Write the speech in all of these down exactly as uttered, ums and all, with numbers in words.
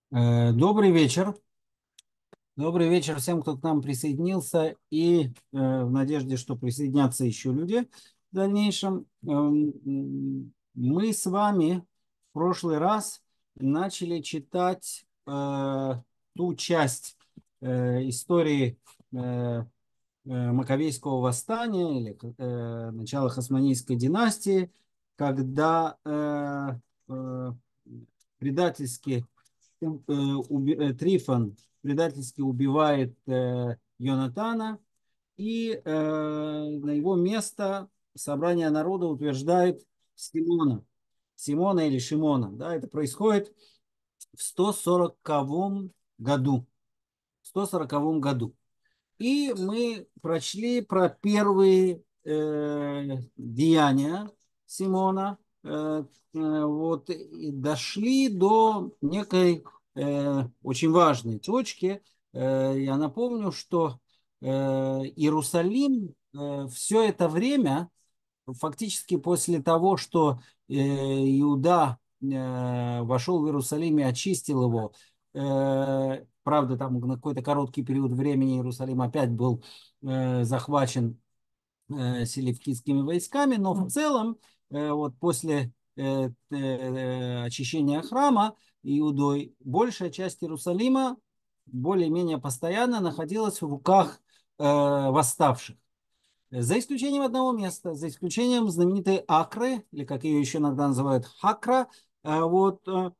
Э, Добрый вечер. Добрый вечер всем, кто к нам присоединился, и э, в надежде, что присоединятся еще люди в дальнейшем. Эм, м, Мы с вами в прошлый раз начали читать э, ту часть э, истории э, э, Маковейского восстания или э, начала Хасманийской династии, когда э, э, предательски э, уби- э, Трифон предательски убивает э, Йонатана, и э, на его место собрание народа утверждает Симона. Симона или Шимона. Да, это происходит в сто сороковом году. В сто сороковом году. И мы прочли про первые э, деяния Симона, э, э, вот, и дошли до некой э, очень важной точки. Э, я напомню, что э, Иерусалим э, все это время, фактически после того, что э, Иуда э, вошел в Иерусалим и очистил его, э, правда, там на какой-то короткий период времени Иерусалим опять был э, захвачен э, селевкидскими войсками, но в целом э, вот после э, э, очищения храма Иудой большая часть Иерусалима более-менее постоянно находилась в руках э, восставших. За исключением одного места, за исключением знаменитой Акры, или как ее еще иногда называют Хакра, э, вот, э,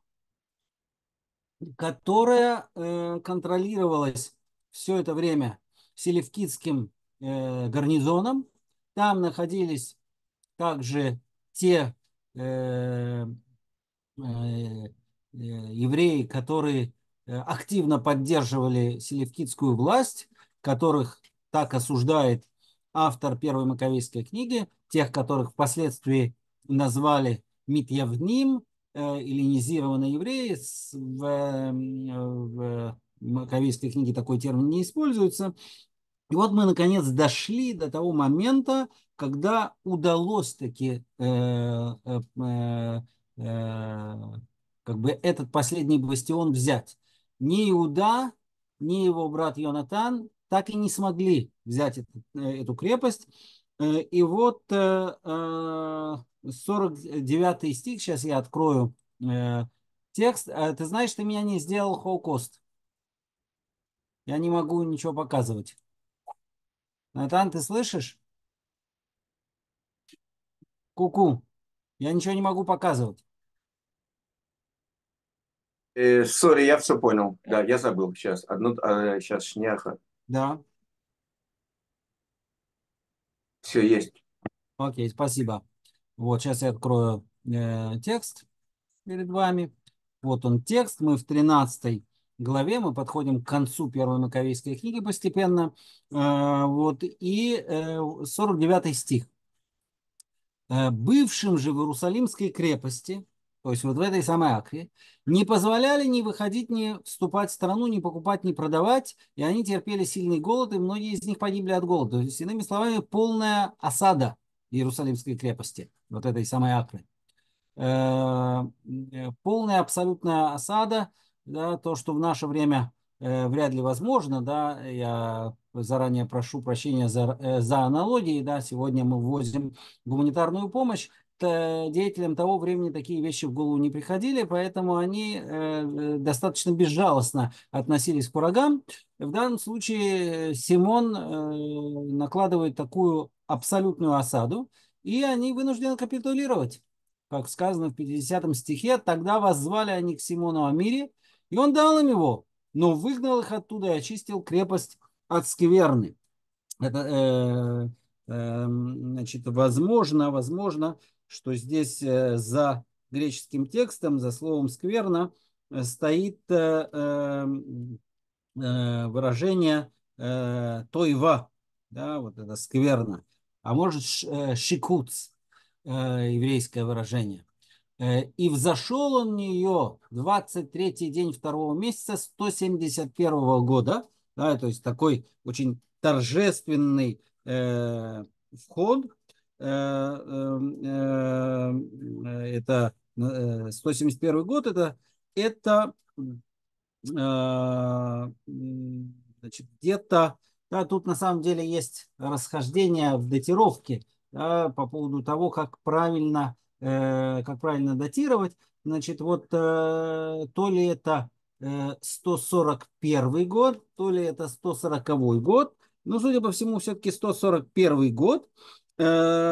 которая э, контролировалась все это время селевкидским э, гарнизоном. Там находились также те э, э, э, евреи, которые э, активно поддерживали селевкидскую власть, которых так осуждает автор Первой Маковейской книги, тех, которых впоследствии назвали Митьявним, э, эллинизированные евреи. В, э, в Маковейской книге такой термин не используется. И вот мы наконец дошли до того момента, когда удалось таки э, э, э, э, как бы этот последний бастион взять. Ни Иуда, ни его брат Йонатан так и не смогли взять эту, э, эту крепость. Э, и вот э, э, сорок девятый стих, сейчас я открою э, текст. Э, Ты знаешь, ты меня не сделал Холокост. Я не могу ничего показывать. Натан, ты слышишь? Ку-ку. Я ничего не могу показывать. Э, Сори, я все понял. Да, я забыл. Сейчас. Одну, а, сейчас шняха. Да. Все есть. Окей, спасибо. Вот, сейчас я открою э, текст перед вами. Вот он текст. Мы в тринадцатой главе. Мы подходим к концу Первой Маковейской книги постепенно. Э, вот, и э, сорок девятый стих. Э, бывшим же в Иерусалимской крепости, то есть вот в этой самой Акре, не позволяли ни выходить, ни вступать в страну, ни покупать, ни продавать, и они терпели сильный голод, и многие из них погибли от голода. То есть, иными словами, полная осада Иерусалимской крепости, вот этой самой Акры. Э, э, полная абсолютная осада, да, то, что в наше время э, вряд ли возможно, да, я заранее прошу прощения за, э, за аналогии, да, сегодня мы ввозим гуманитарную помощь, то деятелям того времени такие вещи в голову не приходили, поэтому они э, э, достаточно безжалостно относились к врагам. В данном случае Симон э, накладывает такую абсолютную осаду, и они вынуждены капитулировать. Как сказано в пятидесятом стихе, тогда воззвали они к Симону о мире, и он дал им его, но выгнал их оттуда и очистил крепость от скверны. Это, э, э, значит, возможно, возможно, что здесь э, за греческим текстом, за словом скверна, э, стоит э, э, э, выражение э, тойва, да, вот это скверно, а может ш- э, шикуц, э, еврейское выражение. Э, И взошел он в нее двадцать третий день второго месяца сто семьдесят первого года. Да, то есть такой очень торжественный э, вход. Э, э, э, это э, сто семьдесят первый год. Это, это э, значит, где-то, да, тут на самом деле есть расхождение в датировке, да, по поводу того, как правильно, э, как правильно датировать. Значит, вот э, то ли это э, сто сорок первый год, то ли это сто сороковой год. Но, судя по всему, все-таки сто сорок первый год. Э,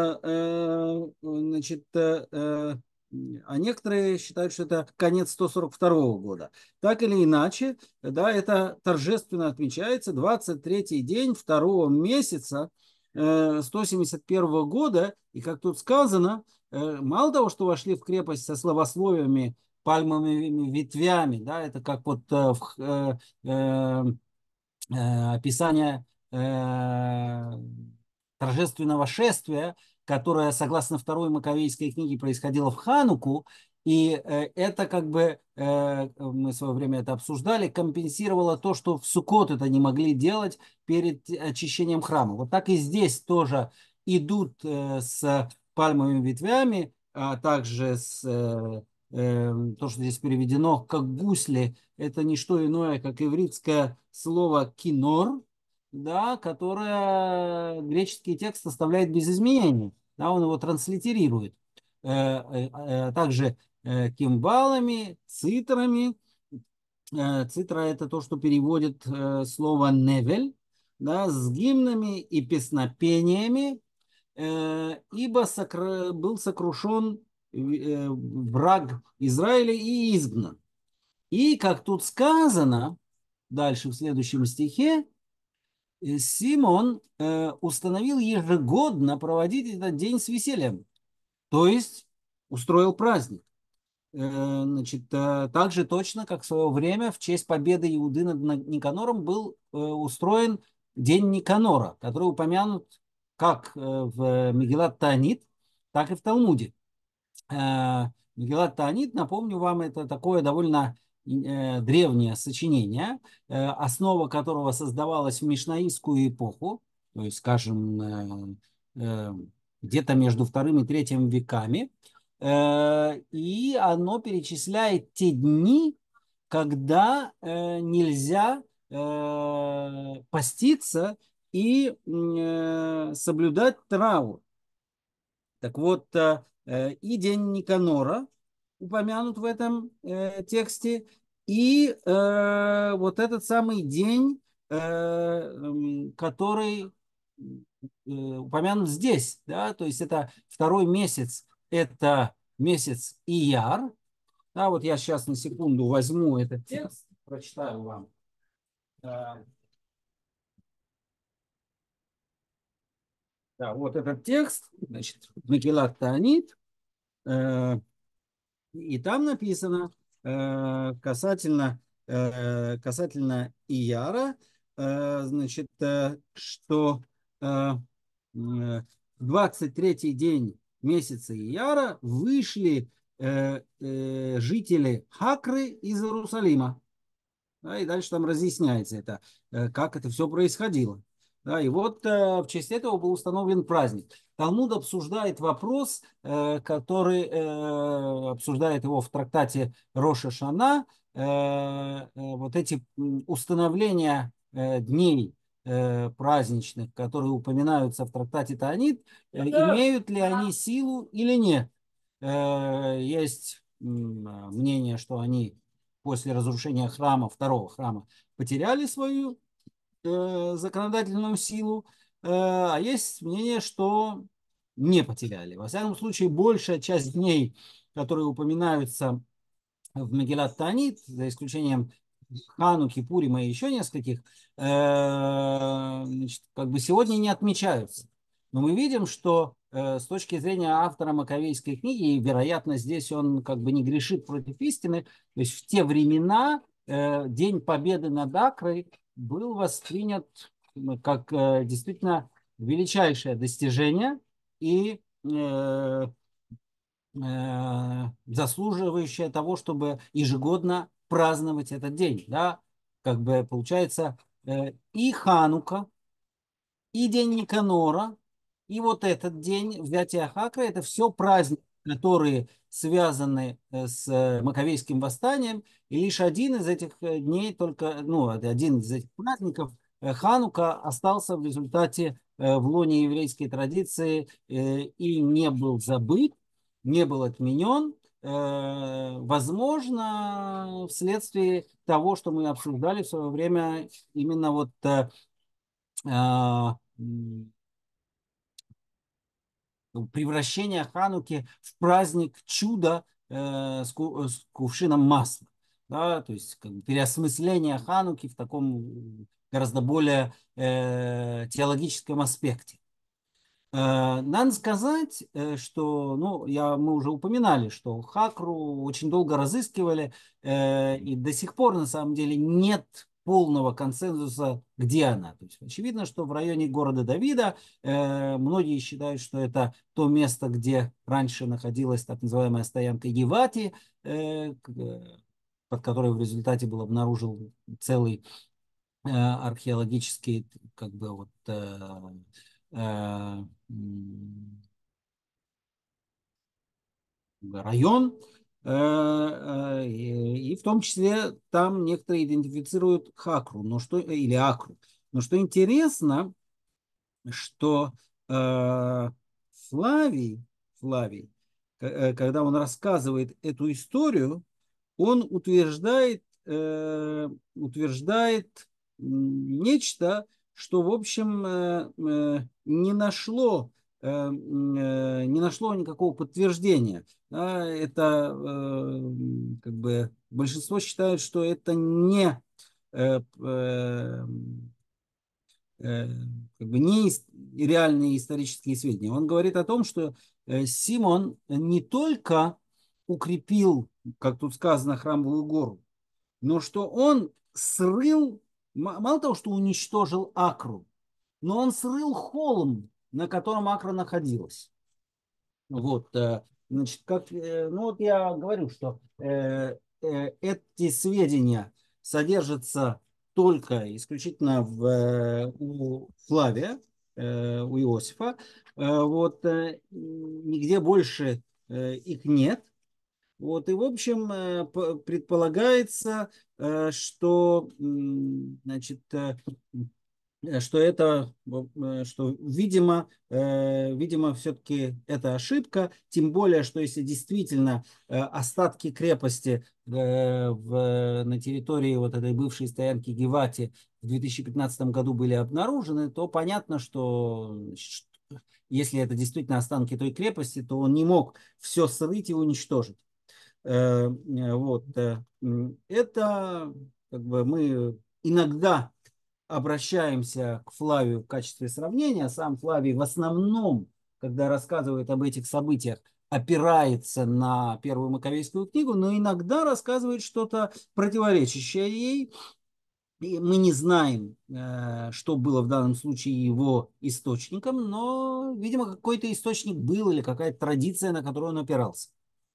э, значит, э, э, а некоторые считают, что это конец сто сорок второго года. Так или иначе, да, это торжественно отмечается двадцать третий день второго месяца э, сто семьдесят первого года. И как тут сказано, э, мало того, что вошли в крепость со словословиями, пальмовыми ветвями, да, это как вот э, в, э, э, э, описание э, торжественного шествия, которое, согласно второй Маковейской книге, происходило в Хануку, и э, это как бы, э, мы в свое время это обсуждали, компенсировало то, что в Суккот это не могли делать перед очищением храма. Вот так и здесь тоже идут э, с пальмовыми ветвями, а также с э, э, то, что здесь переведено как гусли, это не что иное, как ивритское слово кинор, да, которое греческий текст оставляет без изменений. Да, он его транслитерирует. Э, э, э, Также э, кимбалами, цитрами. Э, Цитра – это то, что переводит э, слово невель, да, с гимнами и песнопениями, э, ибо сокр- был сокрушен э, враг Израиля и изгнан. И, как тут сказано, дальше в следующем стихе, э, Симон э, установил ежегодно проводить этот день с весельем, то есть устроил праздник. Э, Значит, э, так же точно, как в свое время в честь победы Иуды над Никанором был э, устроен День Никанора, который упомянут как э, в Мегилат Таанит, так и в Талмуде. Э, Мегилат Таанит, напомню вам, это такое довольно э, древнее сочинение, э, основа которого создавалась в мишнаистскую эпоху, то есть, скажем, э, э, где-то между вторым и третьим веками. Э, И оно перечисляет те дни, когда э, нельзя э, поститься и э, соблюдать траур. Так вот, э, э, и день Никанора упомянут в этом э, тексте, и э, вот этот самый день, э, м, который э, упомянут здесь, да, то есть это второй месяц, это месяц Ияр. Да, вот я сейчас на секунду возьму этот текст, прочитаю вам. Э, Да, вот этот текст, значит, Мегилат Таанит, э, и там написано э, касательно, э, касательно Ияра, э, значит, э, что э, э, двадцать третий день месяца Ияра вышли э, э, жители Хакры из Иерусалима. Да, и дальше там разъясняется это, э, как это все происходило. Да, и вот э, в честь этого был установлен праздник. Талмуд обсуждает вопрос, э, который э, обсуждает его в трактате Роша Шана, э, э, вот эти м, установления э, дней э, праздничных, которые упоминаются в трактате Таанит, э, имеют ли они силу или нет. Э, Есть м, мнение, что они после разрушения храма, второго храма, потеряли свою э, законодательную силу, э, а есть мнение, что не потеряли. Во всяком случае, большая часть дней, которые упоминаются в Мегилат Таанит, за исключением Хануки, Пурима и еще нескольких, э, значит, как бы сегодня не отмечаются. Но мы видим, что э, с точки зрения автора Маковейской книги, и, вероятно, здесь он как бы не грешит против истины, то есть в те времена э, День Победы над Акрой был воспринят ну, как э, действительно величайшее достижение и э, э, заслуживающая того, чтобы ежегодно праздновать этот день. Да? Как бы получается э, и Ханука, и день Никанора, и вот этот день взятия Хакра, это все праздник, которые связаны с Маковейским восстанием, и лишь один из этих дней, только, ну, один из этих праздников, Ханука, остался в результате в лоне еврейской традиции и не был забыт, не был отменен, возможно, вследствие того, что мы обсуждали в свое время, именно вот превращение Хануки в праздник чуда э, с, ку, с кувшином масла. Да, то есть как бы, переосмысление Хануки в таком гораздо более э, теологическом аспекте. Э, надо сказать, э, что, ну, я, мы уже упоминали, что Хакру очень долго разыскивали, э, и до сих пор, на самом деле, нет полного консенсуса, где она. То есть очевидно, что в районе города Давида, э, многие считают, что это то место, где раньше находилась так называемая стоянка Гевати, э, под которой в результате был обнаружен целый археологический как бы вот э, э, район, э, э, и в том числе там некоторые идентифицируют Хакру, но что, или Акру. Но что интересно, что э, Флавий, Флавий, э, когда он рассказывает эту историю, он утверждает, э, утверждает нечто, что, в общем, э, э, не нашло, э, э, не нашло никакого подтверждения. Да, это э, как бы большинство считают, что это не э, э, э, как бы не реальные исторические сведения. Он говорит о том, что э, Симон не только укрепил, как тут сказано, храмовую гору, но что он срыл, мало того, что уничтожил Акру, но он срыл холм, на котором Акра находилась. Вот, э, значит, как, э, ну вот я говорю, что э, э, эти сведения содержатся только исключительно в, э, у Флавия, э, у Иосифа, э, вот, э, нигде больше э, их нет. Вот, и, в общем, э, предполагается, э, что, значит, э, что это, э, что, видимо, э, видимо, все-таки это ошибка, тем более, что если действительно э, остатки крепости э, в, на территории вот этой бывшей стоянки Гевати в две тысячи пятнадцатом году были обнаружены, то понятно, что если это действительно останки той крепости, то он не мог все срыть и уничтожить. Э, вот. Это как бы мы иногда обращаемся к Флавию в качестве сравнения. Сам Флавий в основном, когда рассказывает об этих событиях, опирается на Первую Маковейскую книгу, но иногда рассказывает что-то противоречащее ей. И мы не знаем, э, что было в данном случае его источником, но, видимо, какой-то источник был или какая-то традиция, на которую он опирался.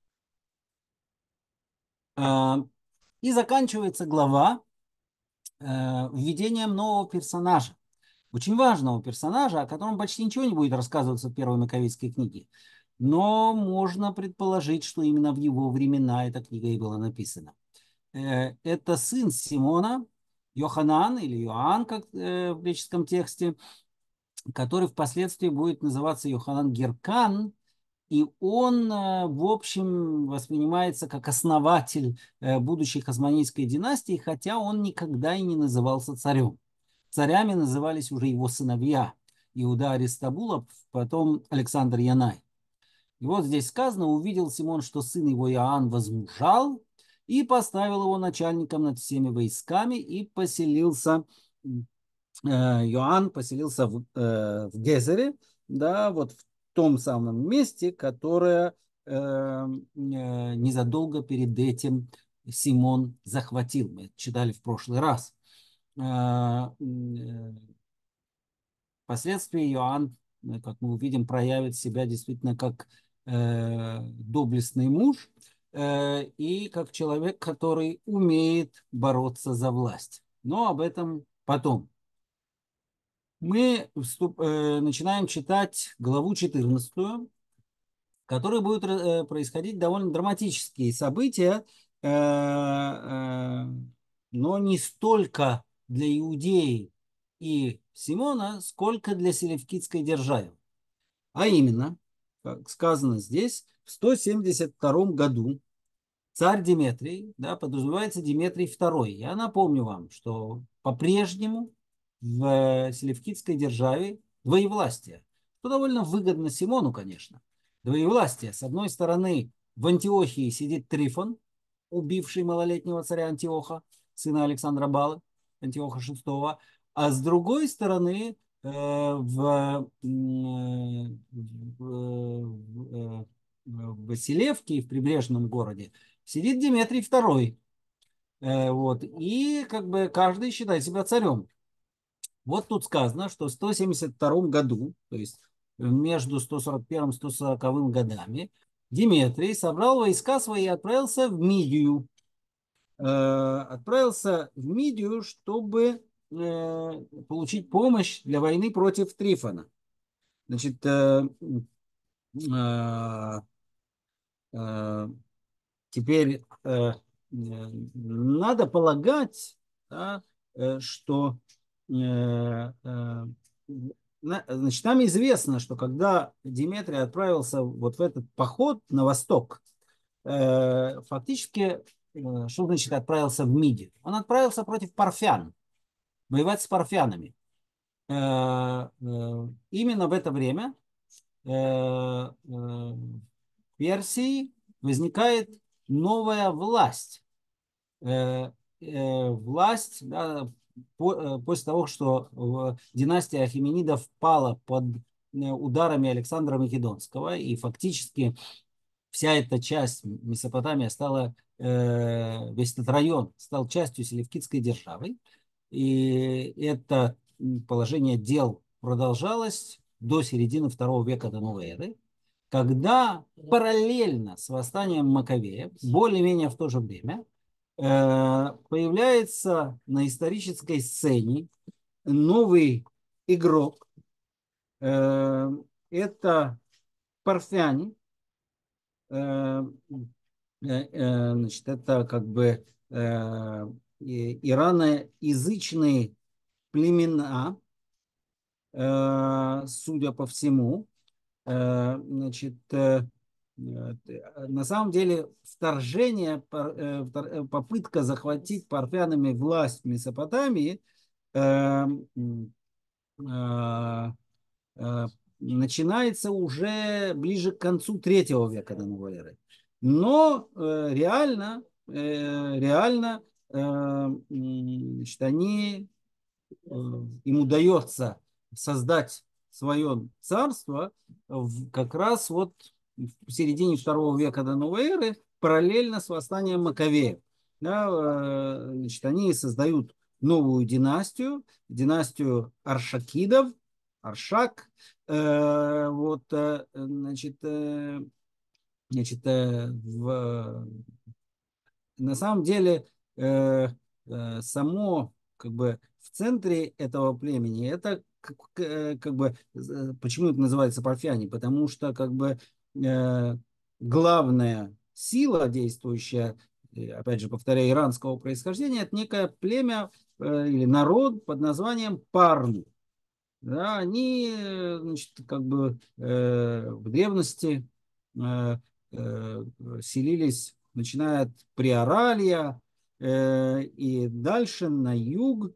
Э, и заканчивается глава э, введением нового персонажа. Очень важного персонажа, о котором почти ничего не будет рассказываться в Первой Маковейской книге. Но можно предположить, что именно в его времена эта книга и была написана. Э, Это сын Симона, Йоханан или Иоанн, как э, в греческом тексте, который впоследствии будет называться Йоханан Геркан, и он, э, в общем, воспринимается как основатель э, будущей Хасмонейской династии, хотя он никогда и не назывался царем. Царями назывались уже его сыновья Иуда Аристабулов, потом Александр Янай. И вот здесь сказано: увидел Симон, что сын его Иоанн возмужал, и поставил его начальником над всеми войсками, и поселился, э, Иоанн поселился в, э, в Гезере, да, вот в том самом месте, которое э, э, незадолго перед этим Симон захватил. Мы это читали в прошлый раз. Э, э, Впоследствии Иоанн, э, как мы увидим, проявит себя действительно как э, доблестный муж э, и как человек, который умеет бороться за власть. Но об этом потом. Мы вступ, э, начинаем читать главу четырнадцатую. в которой будут э, происходить довольно драматические события, э, э, но не столько для Иудеи и Симона, сколько для селевкидской державы. А именно, как сказано здесь, в сто семьдесят втором году царь Диметрий, да, подразумевается Диметрий второй. Я напомню вам, что по-прежнему в селевкидской державе двоевластие, что довольно выгодно Симону, конечно. Двоевластие. С одной стороны, в Антиохии сидит Трифон, убивший малолетнего царя Антиоха, сына Александра Балы, Антиоха шестого, а с другой стороны, э, в, в, в, в Василевке, в прибрежном городе, сидит Дмитрий второй. Э, вот, и как бы каждый считает себя царем. Вот тут сказано, что в сто семьдесят втором году, то есть между сто сорок первым и сто сороковым годами, Диметрий собрал войска свои и отправился в Мидию. Э, отправился в Мидию, чтобы э, получить помощь для войны против Трифона. Значит, э, э, э, теперь э, надо полагать, да, э, что э, э, значит, нам известно, что когда Диметрий отправился вот в этот поход на восток, э, фактически, э, что значит отправился в Мидию? Он отправился против парфян, воевать с парфянами. Э, э, именно в это время э, э, в Персии возникает новая власть. Э, э, власть, да, по, э, после того, что в- династия Ахименидов пала под э, ударами Александра Македонского, и фактически вся эта часть Месопотамия стала, э, весь этот район стал частью селевкидской державы. И это положение дел продолжалось до середины второго века до новой эры, когда параллельно с восстанием Маковеев, более-менее в то же время, э, появляется на исторической сцене новый игрок. Э, Это парфяне. Э, э, э, Значит, это как бы э, и- ираноязычные племена, э, судя по всему. Э, Значит, э, э, на самом деле вторжение, пар- э, втор- э, попытка захватить парфянами власть в Месопотамии э, м, э, э, начинается уже ближе к концу третьего века до новой эры. Но э, реально, э, реально э, м, значит, они, э, им удается создать свое царство в- как раз вот в середине второго века до новой эры, параллельно с восстанием Маковеев. Да, э, значит, они создают новую династию, династию Аршакидов, Аршак. Э, вот, э, значит, э, значит, э, в, на самом деле э, э, само как бы в центре этого племени это как, э, как бы э, почему это называется парфяне? Потому что как бы э, главная сила действующая, э, опять же повторяю, иранского происхождения, это некое племя э, или народ под названием Парну. Да, они, э, значит, как бы э, в древности э, э, селились, начиная от Приоралья э, и дальше на юг.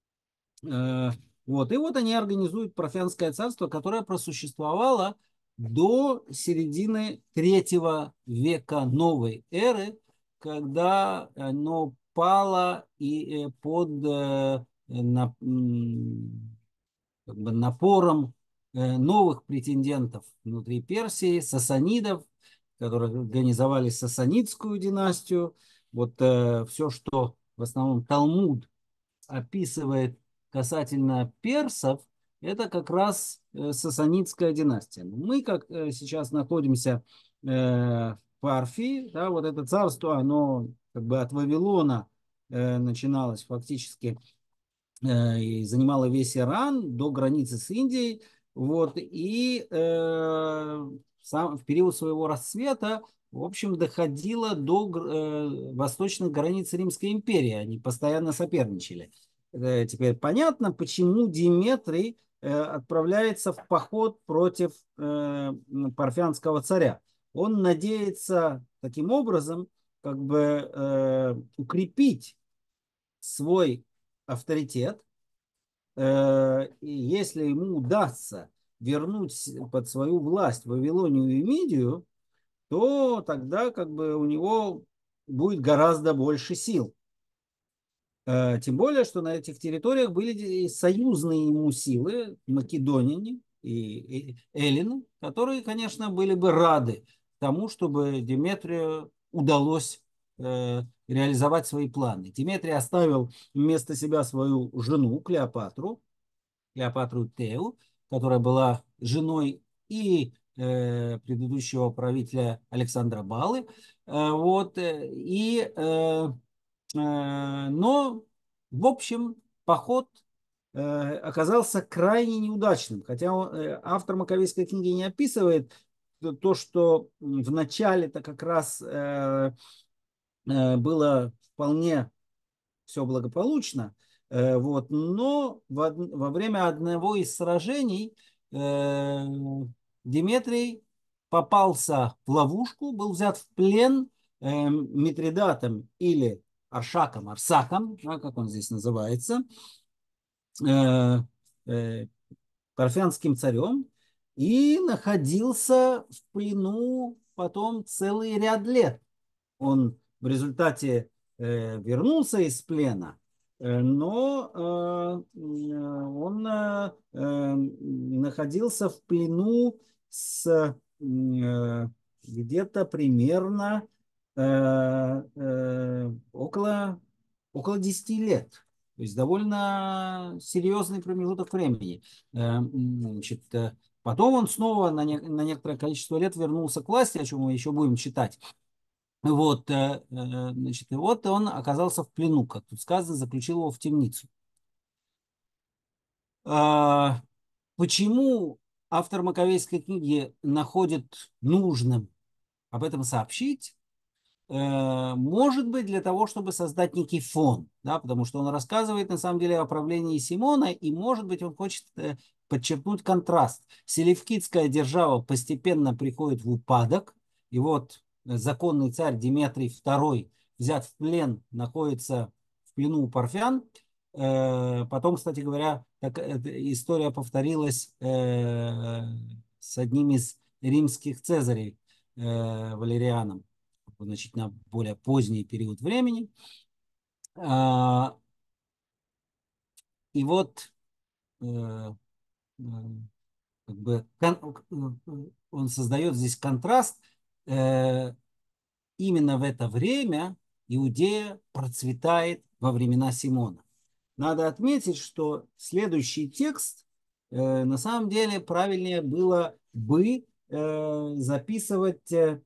Э, вот. И вот они организуют Парфянское царство, которое просуществовало до середины третьего века новой эры, когда оно пало и э, под э, на, как бы напором э, новых претендентов внутри Персии, сасанидов, которые организовали сасанидскую династию. Вот э, все, что в основном Талмуд описывает касательно персов, это как раз э, сасанидская династия. Мы, как э, сейчас находимся э, в Парфии, да, вот это царство, оно как бы от Вавилона э, начиналось фактически э, и занимала весь Иран до границы с Индией. Вот, и э, сам, в период своего расцвета, в общем, доходила до э, восточных границ Римской империи. Они постоянно соперничали. Э, теперь понятно, почему Диметрий э, отправляется в поход против э, парфянского царя. Он надеется таким образом как бы э, укрепить свой авторитет. Э, и если ему удастся вернуть под свою власть Вавилонию и Мидию, то тогда как бы у него будет гораздо больше сил. Э, Тем более, что на этих территориях были и союзные ему силы, македоняне и и эллины, которые, конечно, были бы рады тому, чтобы Деметрию удалось э, реализовать свои планы. Деметрий оставил вместо себя свою жену Клеопатру, Клеопатру Теу, которая была женой и э, предыдущего правителя Александра Балы. Э, вот, э, и, э, э, но, в общем, поход э, оказался крайне неудачным. Хотя он, э, автор Маковейской книги не описывает то, то, что в начале-то как раз э, э, было вполне все благополучно. Э, вот. Но во, во время одного из сражений э, Диметрий попался в ловушку, был взят в плен э, Митридатом или Аршаком, Арсаком, да, как он здесь называется, э, э, парфянским царем, и находился в плену потом целый ряд лет. Он в результате э, вернулся из плена, э, но э, он э, э, находился в плену с э, где-то примерно э, э, около, около десяти лет. То есть довольно серьезный промежуток времени. Э, Значит, э, потом он снова на, не, на некоторое количество лет вернулся к власти, о чем мы еще будем читать. Вот, э, э, значит, и вот он оказался в плену, как тут сказано, заключил его в темницу. А, Почему автор Маковейской книги находит нужным об этом сообщить? Э, Может быть, для того, чтобы создать некий фон, да, потому что он рассказывает на самом деле о правлении Симона, и, может быть, он хочет э, подчеркнуть контраст. Селевкидская держава постепенно приходит в упадок, и вот э, законный царь Диметрий второй взят в плен, находится в плену у парфян. Э, Потом, кстати говоря, так, эта история повторилась э, с одним из римских цезарей, э, Валерианом, значительно более поздний период времени. А, И вот э, э, как бы он создает здесь контраст. Э, Именно в это время Иудея процветает во времена Симона. Надо отметить, что следующий текст э, на самом деле правильнее было бы э, записывать э,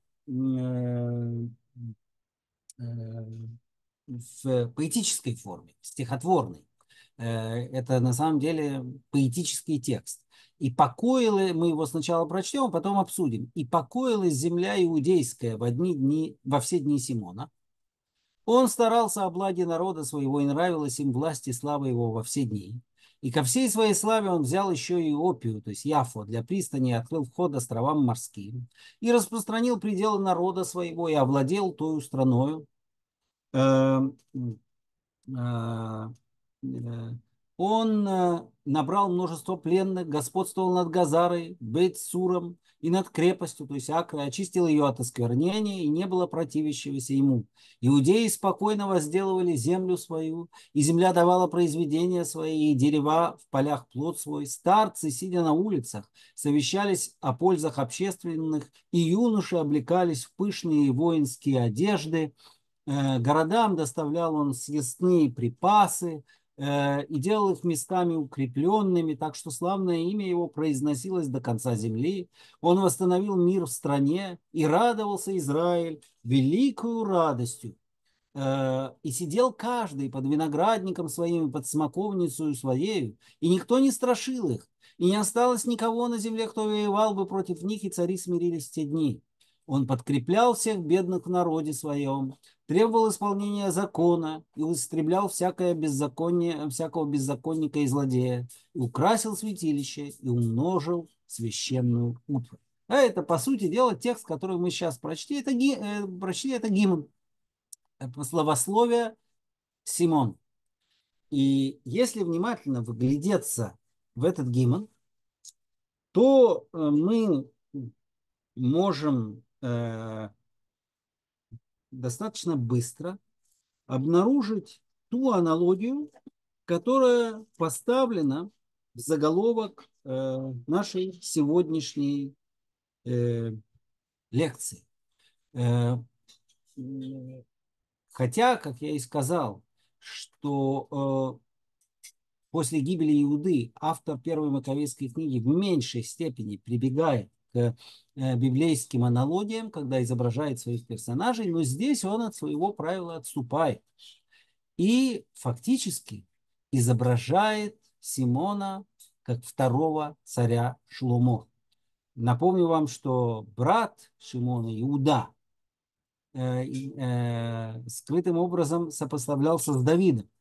э, в поэтической форме, стихотворной. Это на самом деле поэтический текст. «И покоила», мы его сначала прочтем, а потом обсудим. «И покоилась земля иудейская в одни дни, во все дни Симона. Он старался о благе народа своего, и нравилась им власть и слава его во все дни. И ко всей своей славе он взял еще и Опию, то есть Яфо, для пристани, и открыл вход островам морским, и распространил пределы народа своего, и овладел тою страною, э, э, э, он э, набрал множество пленных, господствовал над Газарой, Бейт-Суром и над крепостью, то есть Акрой, очистил ее от осквернения, и не было противящегося ему. Иудеи спокойно возделывали землю свою, и земля давала произведения свои, и дерева в полях плод свой. Старцы, сидя на улицах, совещались о пользах общественных, и юноши облекались в пышные воинские одежды. Городам доставлял он съестные припасы и делал их местами укрепленными, так что славное имя его произносилось до конца земли. Он восстановил мир в стране, и радовался Израиль великою радостью. Э, и сидел каждый под виноградником своим, под смоковницей своею, и никто не страшил их, и не осталось никого на земле, кто воевал бы против них, и цари смирились в те дни. Он подкреплял всех бедных в народе своем, требовал исполнения закона и истреблял всякое беззаконие, всякого беззаконника и злодея, и украсил святилище, и умножил священную утварь. А это, по сути дела, текст, который мы сейчас прочли, это, ги, э, прочли, это гимн, словословие Симон. И если внимательно вглядеться в этот гимн, то э, мы можем э, достаточно быстро обнаружить ту аналогию, которая поставлена в заголовок э, нашей сегодняшней э, лекции. Э, хотя, как я и сказал, что э, после гибели Иуды автор Первой Маковейской книги в меньшей степени прибегает к э, библейским аналогиям, когда изображает своих персонажей, но здесь он от своего правила отступает и фактически изображает Симона как второго царя Шломо. Напомню вам, что брат Шимона, Иуда, э, э, скрытым образом сопоставлялся с Давидом.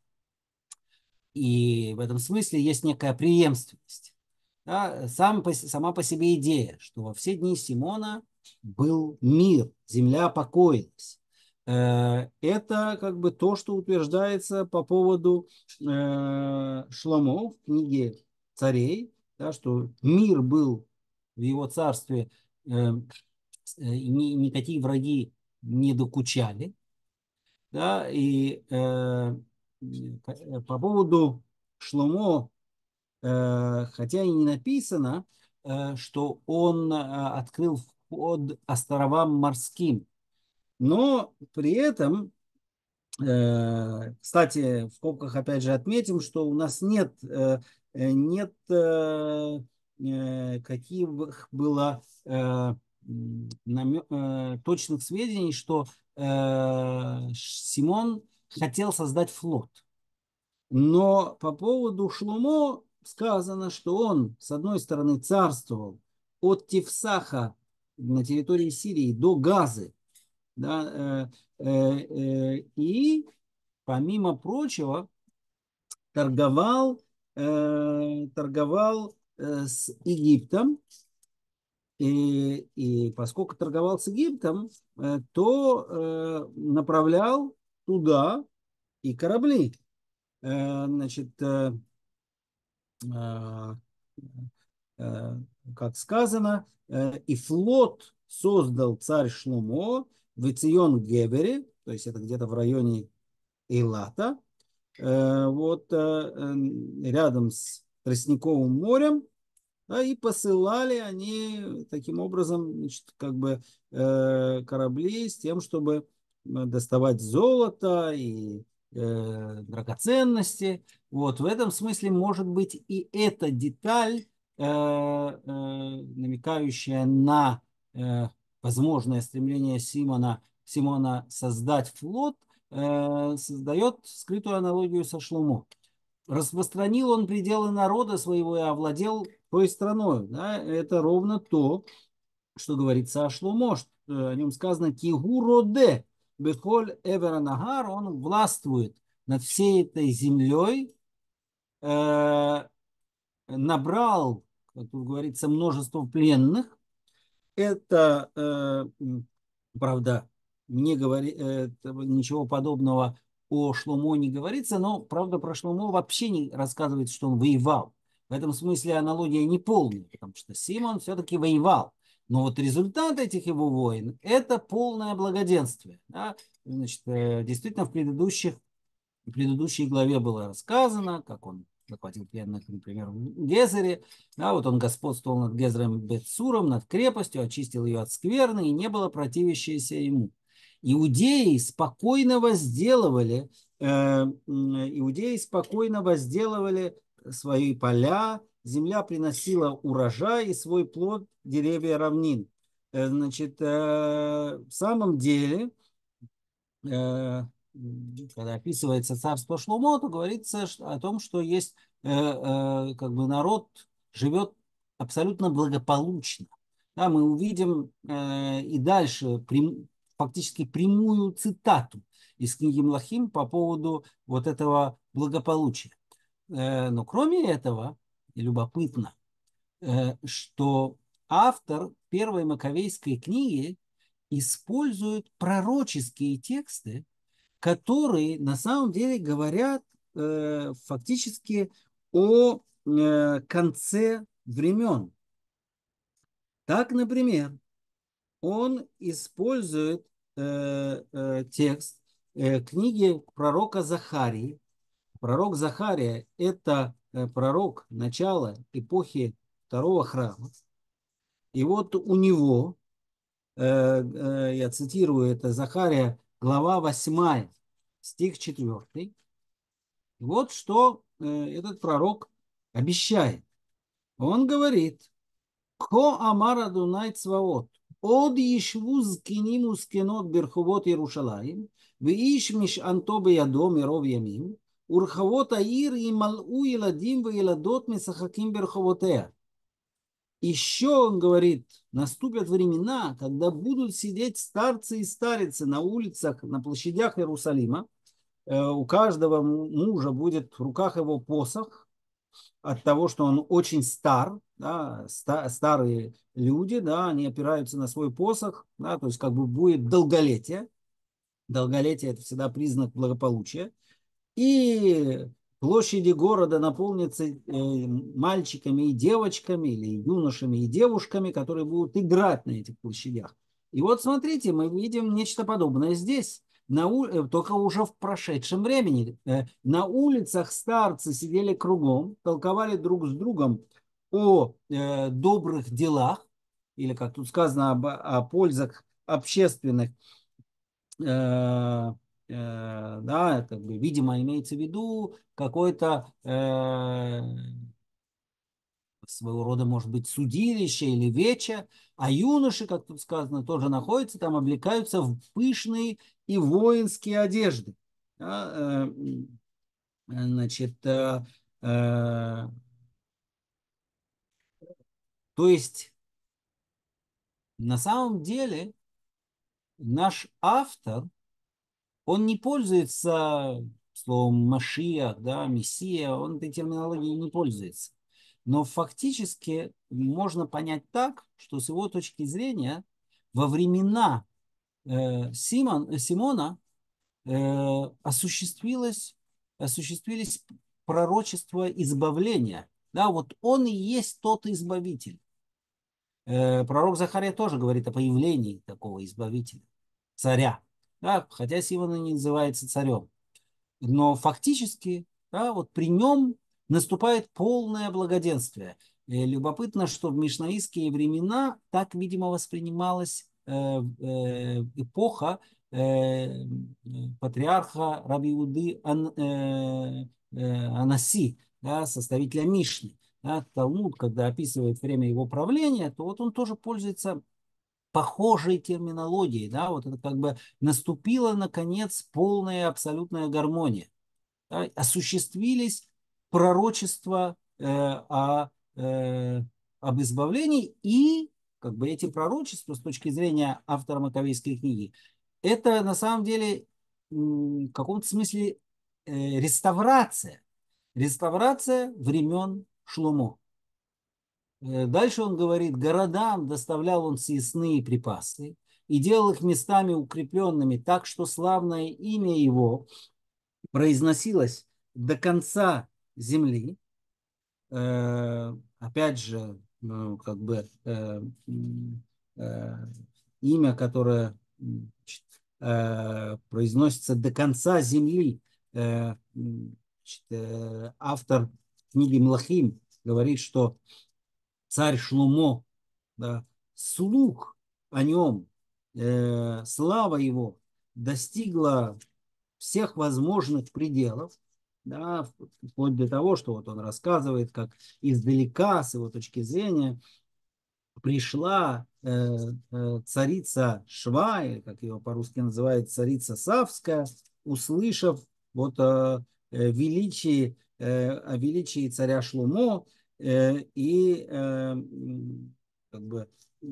И в этом смысле есть некая преемственность. Да, сам по, сама по себе идея, что во все дни Симона был мир, земля покоилась. Э, Это как бы то, что утверждается по поводу э, Шломо в книге царей, да, что мир был в его царстве, э, э, и ни- никакие враги не докучали. Да, и э, по поводу Шломо, э, хотя и не написано, э, что он э, открыл вход островам морским, но при этом, э, кстати, в скобках опять же отметим, что у нас нет, э, э, нет э, э, каких было э, м, намё- э, точных сведений, что э, Симон хотел создать флот. Но по поводу Шломо сказано, что он, с одной стороны, царствовал от Тифсаха на территории Сирии до Газы, да, э, э, э, и, помимо прочего, торговал, э, торговал э, с Египтом. И, и поскольку торговал с Египтом, э, то э, направлял туда и корабли. Э, значит, э, э, э, как сказано, э, и флот создал царь Шломо в Эцион-Гебере, то есть это где-то в районе Эйлата, э, вот э, э, рядом с Тростниковым морем, да, и посылали они таким образом, значит, как бы э, корабли с тем, чтобы э, доставать золото и э, драгоценности. Вот в этом смысле может быть и эта деталь, э, э, намекающая на э, возможное стремление Симона, Симона создать флот, э, создает скрытую аналогию со Шломо. Распространил он пределы народа своего и овладел той страной. Да? Это ровно то, что говорится о Шломо. О нем сказано «Кигуроде бехоль эверанагар». Он властвует над всей этой землей, э, набрал, как тут говорится, множество пленных. Это, э, правда, не говори, э, ничего подобного о Шломо не говорится, но, правда, про Шломо вообще не рассказывается, что он воевал. В этом смысле аналогия не полная, потому что Симон все-таки воевал. Но вот результат этих его войн – это полное благоденствие. Да? Значит, э, действительно, в предыдущих в предыдущей главе было рассказано, как он захватил пленных, например, в Гезере. Да, вот он господствовал над Гезером Бетсуром, над крепостью, очистил ее от скверны, и не было противящееся ему. Иудеи спокойно возделывали, э, иудеи спокойно возделывали свои поля, земля приносила урожай и свой плод деревья равнин. Э, значит, э, в самом деле, э, когда описывается царство Шломо, то говорится о том, что есть э, э, как бы народ живет абсолютно благополучно. Да, мы увидим э, и дальше прям, фактически прямую цитату из книги Млахим по поводу вот этого благополучия. Э, но кроме этого, любопытно, э, что автор первой Маковейской книги использует пророческие тексты, которые на самом деле говорят э, фактически о э, конце времен. Так, например, он использует э, э, текст э, книги пророка Захарии. Пророк Захария – это э, пророк начала эпохи второго храма. И вот у него, э, э, я цитирую, это Захария, глава восьмая, стих четвёртый. Вот что э, этот пророк обещает. Он говорит: «Ко амар Адунай Цваот, од ешву зкиним узкенот берховот Иерушалаим, веиш мишанто биядо миров ямим, урхавот аир ималу еладим вееладот мисахаким берховотея». Еще он говорит, наступят времена, когда будут сидеть старцы и старицы на улицах, на площадях Иерусалима. У каждого мужа будет в руках его посох от того, что он очень стар, да, ста, старые люди, да, они опираются на свой посох, да, то есть как бы будет долголетие. Долголетие – это всегда признак благополучия. И площади города наполнятся э, мальчиками и девочками, или юношами и девушками, которые будут играть на этих площадях. И вот смотрите, мы видим нечто подобное здесь. На у... Только уже в прошедшем времени. На улицах старцы сидели кругом, толковали друг с другом о э, добрых делах, или, как тут сказано, об, о пользах общественных. Э, э, да, как бы, видимо, имеется в виду какой-то э, своего рода, может быть, судилище или вече, а юноши, как тут сказано, тоже находятся там, облекаются в пышные и воинские одежды. Да, э, значит, э, э, то есть на самом деле наш автор, он не пользуется словом Машиах, да, Мессия, он этой терминологией не пользуется. Но фактически можно понять так, что с его точки зрения во времена э, Симон, Симона э, осуществилось, осуществились пророчества избавления. Да, вот он и есть тот избавитель. Э, пророк Захария тоже говорит о появлении такого избавителя, царя. Да, хотя Симон и не называется царем. Но фактически, да, вот при нем наступает полное благоденствие. И любопытно, что в мишнаистские времена так, видимо, воспринималась э, э, эпоха э, патриарха Раби Иуды Ан, э, э, Анаси, да, составителя Мишны. Да, Талмуд, когда описывает время его правления, то вот он тоже пользуется похожей терминологией. Да, вот это как бы наступила, наконец, полная абсолютная гармония. Да, осуществились пророчества э, о, э, об избавлении, и как бы эти пророчества с точки зрения автора Маковейской книги, это на самом деле в каком-то смысле э, реставрация. Реставрация времен Шломо. Э, Дальше он говорит, городам доставлял он съестные припасы и делал их местами укрепленными, так что славное имя его произносилось до конца земли. Э, опять же, ну, как бы э, э, имя, которое э, произносится до конца земли. Э, значит, э, автор книги Млахим говорит, что царь Шломо, да, слух о нем, э, слава его достигла всех возможных пределов, да, вплоть до того, что вот он рассказывает, как издалека, с его точки зрения, пришла э, э, царица Шва, или как ее по-русски называют, царица Савская, услышав вот о величии, о величии царя Шломо, и как бы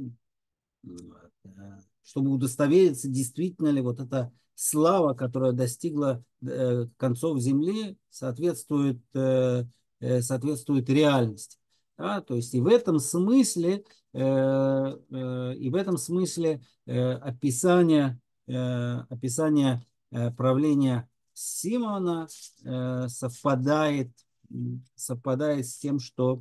чтобы удостовериться, действительно ли вот эта слава, которая достигла э, концов земли, соответствует, э, э, соответствует реальности. Да? То есть и в этом смысле, э, э, и в этом смысле э, описание, э, описание э, правления Симона э, совпадает, совпадает с тем, что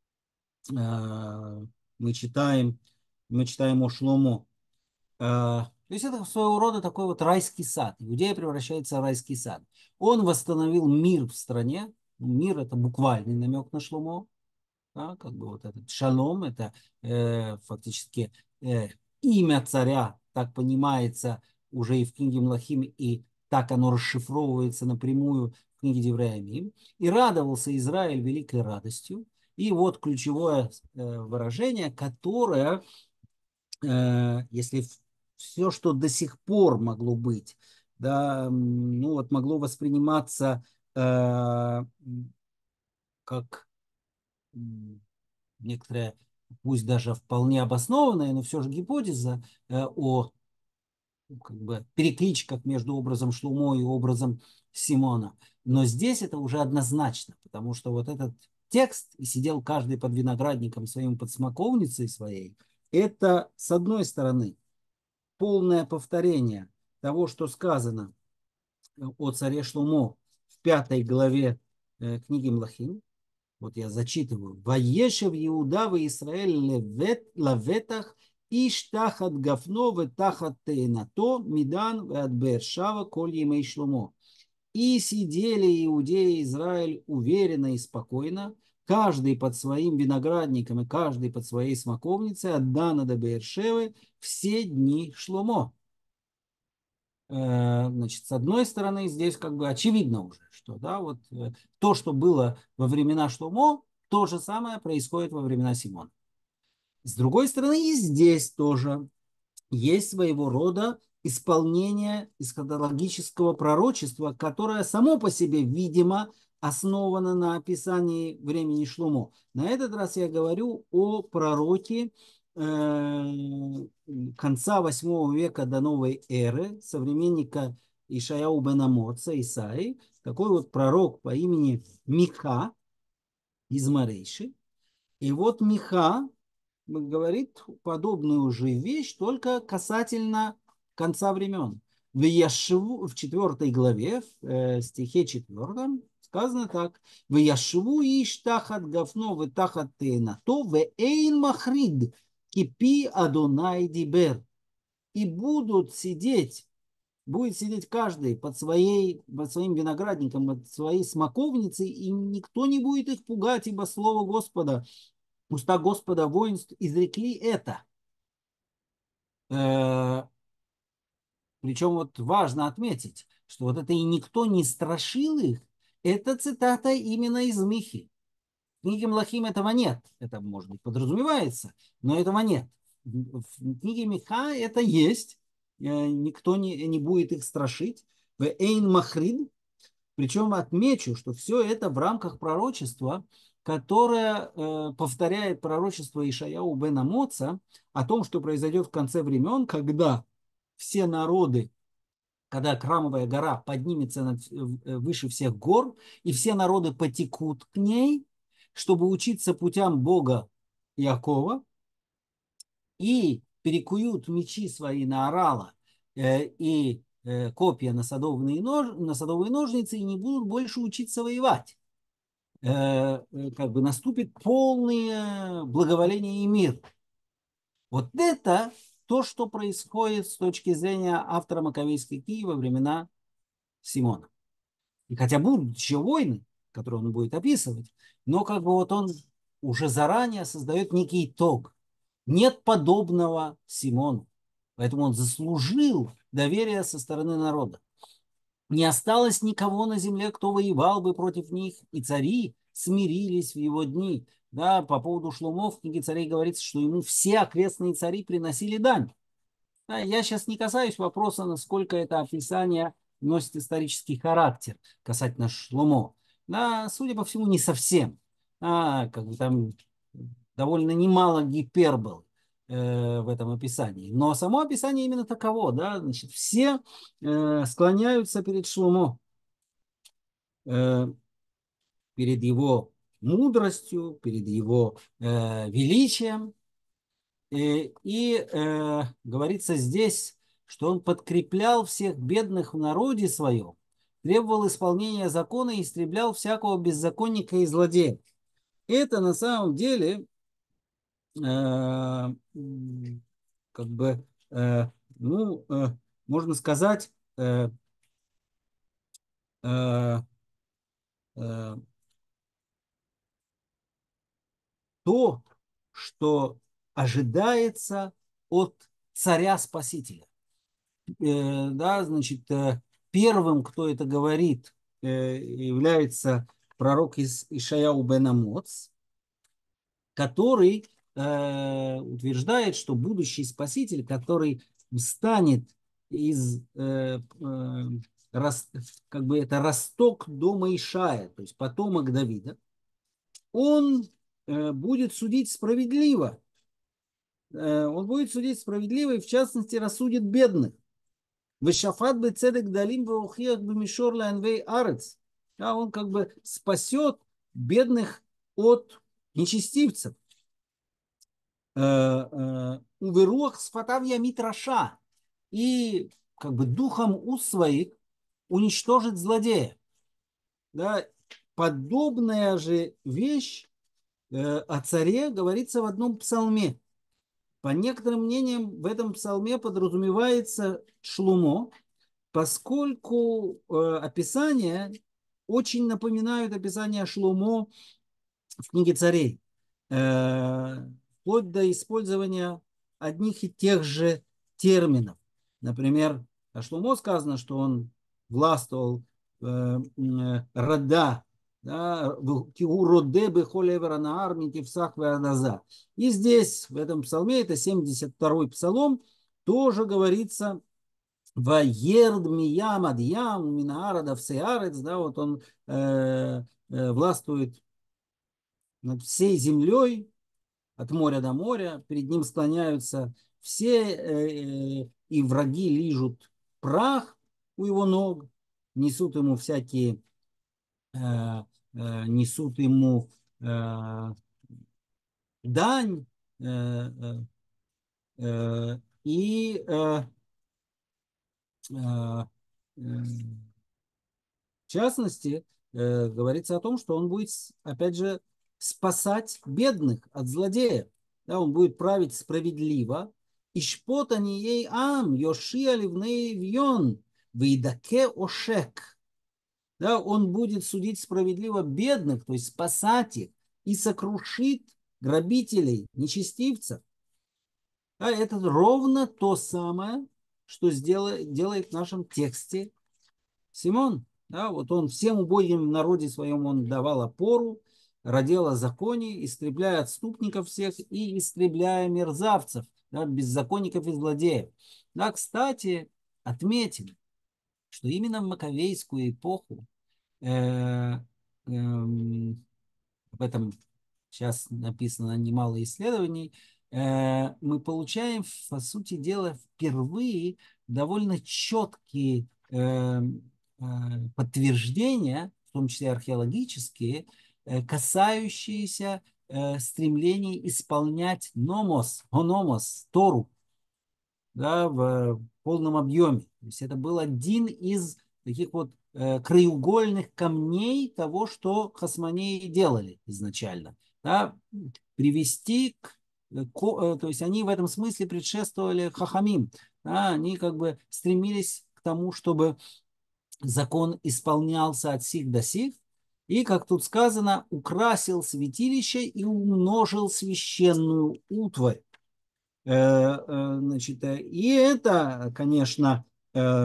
э, мы читаем, мы читаем о Шломо. То есть это своего рода такой вот райский сад. Иудея превращается в райский сад. Он восстановил мир в стране. Мир – это буквальный намек на Шломо. Да, как бы вот этот шалом – это э, фактически э, имя царя, так понимается уже и в книге Млахим, и так оно расшифровывается напрямую в книге Деврей Ямим. И радовался Израиль великой радостью. И вот ключевое э, выражение, которое, э, если все, что до сих пор могло быть, да, ну вот могло восприниматься э, как некоторая, пусть даже вполне обоснованная, но все же гипотеза э, о как бы, перекличках между образом Шломо и образом Симона. Но здесь это уже однозначно, потому что вот этот текст, и сидел каждый под виноградником своим, под смоковницей своей, это, с одной стороны, полное повторение того, что сказано о царе Шломо в пятой главе э, книги Млахим. Вот я зачитываю. «Ваешев Иуда в Израиль левет, лаветах иш тахат гафно в тахат тейнато мидан в от Бершава коль емей Шломо». И сидели иудеи и Израиль уверенно и спокойно, каждый под своим виноградником и каждый под своей смоковницей от Дана до Бершевы все дни Шломо. Значит, с одной стороны, здесь как бы очевидно уже, что да, вот то, что было во времена Шломо, то же самое происходит во времена Симона. С другой стороны, и здесь тоже есть своего рода исполнение эсхатологического пророчества, которое само по себе, видимо, основано на описании времени Шломо. На этот раз я говорю о пророке э, конца восьмого века до новой эры, современника Ишаяу бен Амоца, Исаи, такой вот пророк по имени Миха из Марейши. И вот Миха говорит подобную же вещь, только касательно конца времен. В Яшеву, в четвертой главе, в э, стихе четвертом, сказано так. В Яшеву иш тахат гафно в тахат тейнато в эйн махрид кипи Адонай дибер. И будут сидеть, будет сидеть каждый под, своей, под своим виноградником, под своей смоковницей, и никто не будет их пугать, ибо слово Господа, уста Господа воинств изрекли это. Э, причем вот важно отметить, что вот это и никто не страшил их, это цитата именно из Михи. В книге Млахим этого нет. Это, может быть, подразумевается, но этого нет. В книге Миха это есть. Никто не, не будет их страшить. В Эйн Махрид. Причем отмечу, что все это в рамках пророчества, которое э, повторяет пророчество Ишаяу бен Амоца о том, что произойдет в конце времен, когда все народы, когда Храмовая гора поднимется над, выше всех гор, и все народы потекут к ней, чтобы учиться путям Бога Якова, и перекуют мечи свои на орала э, и э, копья на садовые, нож, на садовые ножницы, и не будут больше учиться воевать. Э, э, как бы наступит полное благоволение и мир. Вот это то, что происходит с точки зрения автора Маковейской книги во времена Симона. И хотя будут еще войны, которые он будет описывать, но как бы вот он уже заранее создает некий итог. Нет подобного Симону. Поэтому он заслужил доверие со стороны народа. Не осталось никого на земле, кто воевал бы против них, и цари смирились в его дни. Да, по поводу Шломо в книге царей говорится, что ему все окрестные цари приносили дань. Да, я сейчас не касаюсь вопроса, насколько это описание носит исторический характер касательно Шломо. Да, судя по всему, не совсем. А, как бы там довольно немало гипербол э, в этом описании. Но само описание именно таково. Да? Значит, все э, склоняются перед Шломо, э, перед его мудростью, перед его э, величием. И, и э, говорится здесь, что он подкреплял всех бедных в народе своем, требовал исполнения закона и истреблял всякого беззаконника и злодея. Это на самом деле э, как бы, э, ну, э, можно сказать, э, э, э, то, что ожидается от царя-спасителя. Э, да, значит, э, первым, кто это говорит, э, является пророк из Ишаяу бен Амоц, который э, утверждает, что будущий спаситель, который встанет из, э, э, рас, как бы это росток дома Ишая, то есть потомок Давида, он э, будет судить справедливо. Э, он будет судить справедливо и, в частности, рассудит бедных. Вышафат бы цедек далим ваухиях бы мишор ланвей арец. А он как бы спасет бедных от нечестивцев. Уверуах сфатавья митраша. И как бы духом уст своих уничтожит злодея. Да? Подобная же вещь э, о царе говорится в одном псалме. По некоторым мнениям, в этом псалме подразумевается Шлумо, поскольку э, описания очень напоминают описание Шломо в книге царей, э, вплоть до использования одних и тех же терминов. Например, о Шломо сказано, что он властвовал э, э, рода, да, роде бехолевера на армии в веадаза. И здесь, в этом псалме, это семьдесят второй псалом, тоже говорится Ваерд миям адьям минаарада всеарец, да, вот он э, э, властвует над всей землей, от моря до моря, перед ним склоняются все, э, и враги лижут прах у его ног, несут ему всякие, э, э, несут ему э, дань, э, э, э, и э, э, э, в частности, э, говорится о том, что он будет, опять же, спасать бедных от злодеев. Да, он будет править справедливо. Ишпот они ей ам, йошия ливней вьон, вейдаке ошек. Да, он будет судить справедливо бедных, то есть спасать их, и сокрушит грабителей, нечестивцев. Да, это ровно то самое, что сделает, делает в нашем тексте Симон. Да, вот он всем убогим в народе своем он давал опору, родил о законе, истребляя отступников всех и истребляя мерзавцев, да, беззаконников и злодеев. Да, кстати, отметим, что именно в Маковейскую эпоху э, эм, об этом сейчас написано немало исследований, э, мы получаем, по сути дела, впервые довольно четкие э, э, подтверждения, в том числе археологические, э, касающиеся э, стремлений исполнять номос, гономос, Тору, да, в полном объеме. То есть это был один из таких вот э, краеугольных камней того, что хасмонеи делали изначально. Да, привести к, к, э, то есть они в этом смысле предшествовали хахамим. Да, они как бы стремились к тому, чтобы закон исполнялся от сих до сих, и, как тут сказано, украсил святилище и умножил священную утварь. Э, э, Значит, э, и это, конечно, э,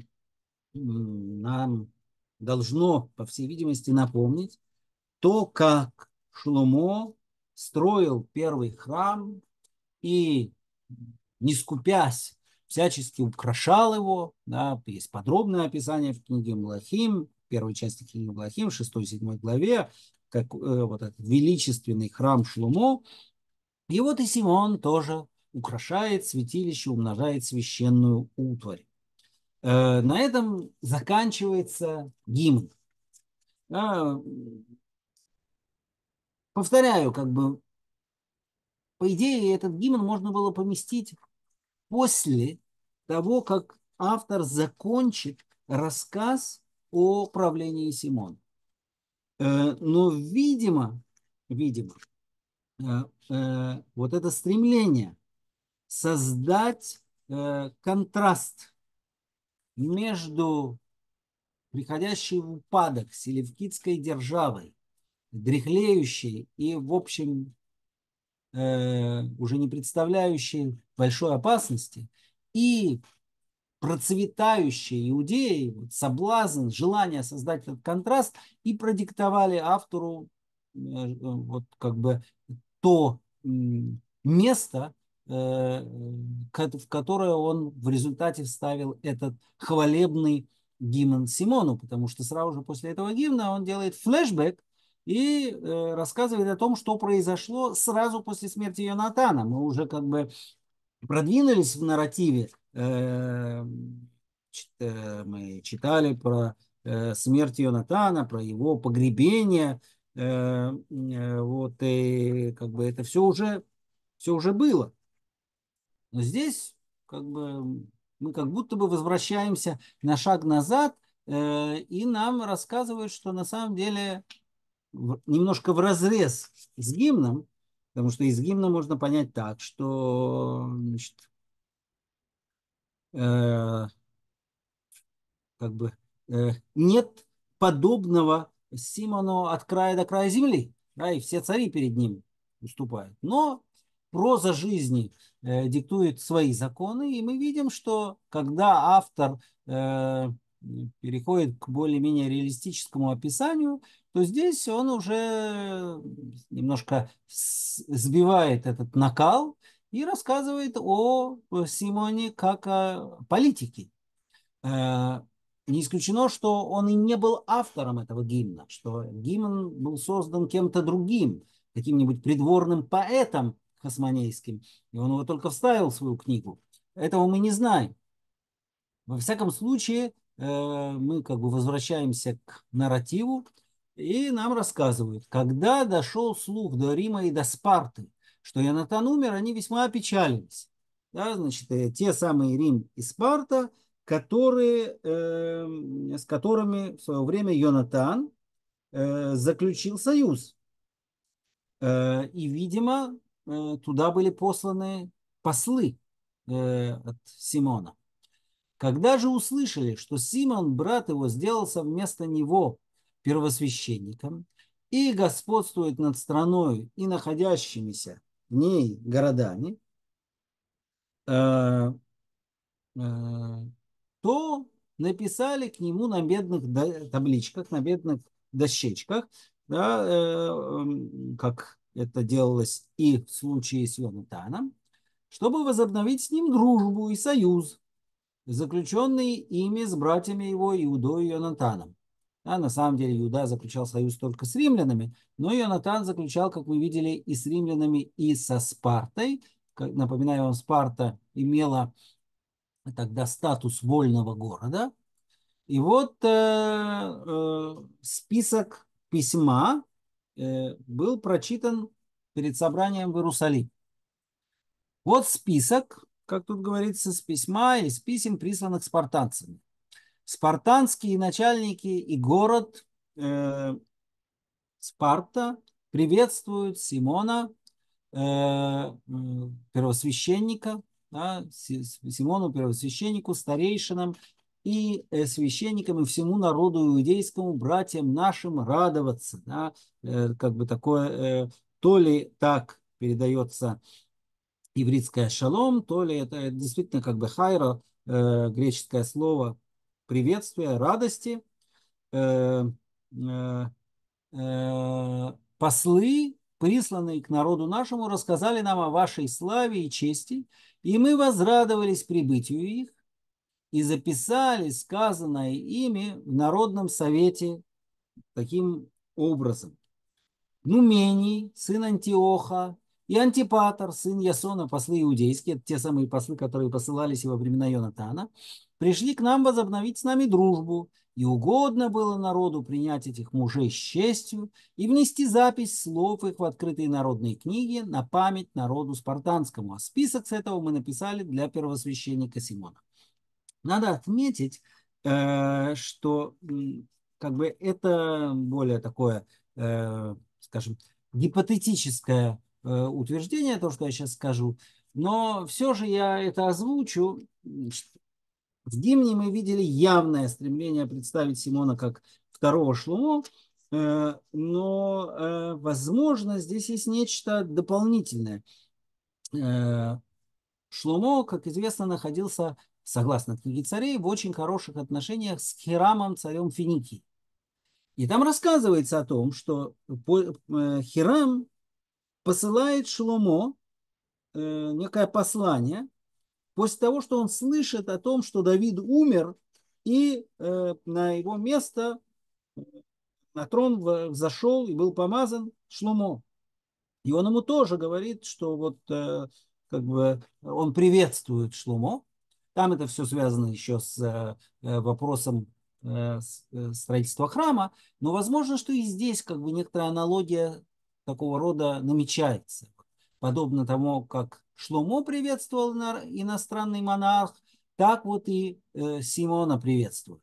нам должно, по всей видимости, напомнить то, как Шломо строил первый храм и, не скупясь всячески украшал его. Да, есть подробное описание в книге Мелахим, первой части книги Мелахим, шестой-седьмой главе, как э, вот этот величественный храм Шломо. И вот и Симеон тоже украшает святилище, умножает священную утварь. Э, на этом заканчивается гимн. Да, повторяю, как бы, по идее, этот гимн можно было поместить после того, как автор закончит рассказ о правлении Симона. Э, но, видимо, видимо, э, э, вот это стремление создать э, контраст между приходящей в упадок селевкидской державой, дряхлеющей и, в общем, э, уже не представляющей большой опасности, и процветающие иудеи, вот, соблазн, желание создать этот контраст, и продиктовали автору э, вот как бы то место, э, в которое он в результате вставил этот хвалебный гимн Симону, потому что сразу же после этого гимна он делает флешбэк и э, рассказывает о том, что произошло сразу после смерти Йонатана. Мы уже как бы продвинулись в нарративе. Э, э, мы читали про э, смерть Йонатана, про его погребение. Э, э, вот, и как бы это все уже, все уже было. Но здесь как бы мы как будто бы возвращаемся на шаг назад, э, и нам рассказывают, что на самом деле немножко вразрез с гимном, потому что из гимна можно понять так, что, значит, э, как бы э, нет подобного Симону от края до края земли, да, и все цари перед ним уступают. Но проза жизни э, диктует свои законы, и мы видим, что когда автор э, переходит к более-менее реалистическому описанию, то здесь он уже немножко сбивает этот накал и рассказывает о Симоне как о политике. Э, Не исключено, что он и не был автором этого гимна, что гимн был создан кем-то другим, каким-нибудь придворным поэтом хасмонейским, и он его только вставил в свою книгу. Этого мы не знаем. Во всяком случае, э, мы как бы возвращаемся к нарративу, и нам рассказывают, когда дошел слух до Рима и до Спарты, что Йонатан умер, они весьма опечалились. Да, значит, э, те самые Рим и Спарта, которые, э, с которыми в свое время Йонатан э, заключил союз. Э, и, видимо, э, туда были посланы послы э, от Симона. Когда же услышали, что Симон, брат его, сделался вместо него первосвященником и господствует над страной и находящимися в ней городами, э, э, то написали к нему на бедных табличках, на бедных дощечках, да, э, как это делалось и в случае с Йонатаном, чтобы возобновить с ним дружбу и союз, заключенный ими с братьями его Иудой и Йонатаном. А на самом деле Иуда заключал союз только с римлянами, но Йонатан заключал, как вы видели, и с римлянами, и со Спартой. Напоминаю вам, Спарта имела тогда статус вольного города. И вот э, э, список письма э, был прочитан перед собранием в Иерусалим. Вот список, как тут говорится, с письма или с писем, присланных спартанцами. Спартанские начальники и город э, Спарта приветствуют Симона, э, первосвященника, да, Симону первосвященнику, старейшинам и э, священникам и всему народу иудейскому, братьям нашим радоваться. Да, э, как бы такое, э, то ли так передается ивритское шалом, то ли это, это действительно как бы хайра, э, греческое слово приветствия, радости. Э, э, э, Послы, присланные к народу нашему, рассказали нам о вашей славе и чести И мы возрадовались прибытию их и записали сказанное ими в Народном совете таким образом. Нумений, сын Антиоха, и Антипатр, сын Ясона, послы иудейские, это те самые послы, которые посылались во времена Йонатана, пришли к нам возобновить с нами дружбу, и угодно было народу принять этих мужей с честью и внести запись слов их в открытые народные книги на память народу спартанскому. А список с этого мы написали для первосвященника Симона. Надо отметить, э, что как бы это более такое, э, скажем, гипотетическое э, утверждение, то, что я сейчас скажу, но все же я это озвучу. В гимне мы видели явное стремление представить Симона как второго Шломо, э, но, э, возможно, здесь есть нечто дополнительное. Э, Шломо, как известно, находился, согласно книге царей, в очень хороших отношениях с Хирамом, царем Финикии. И там рассказывается о том, что Хирам посылает Шломо э, некое послание после того, что он слышит о том, что Давид умер, и э, на его место на трон взошел и был помазан Шломо. И он ему тоже говорит, что вот э, как бы он приветствует Шломо. Там это все связано еще с э, вопросом э, строительства храма. Но возможно, что и здесь как бы некоторая аналогия такого рода намечается. Подобно тому, как Шломо приветствовал иностранный монарх, так вот и э, Симона приветствует.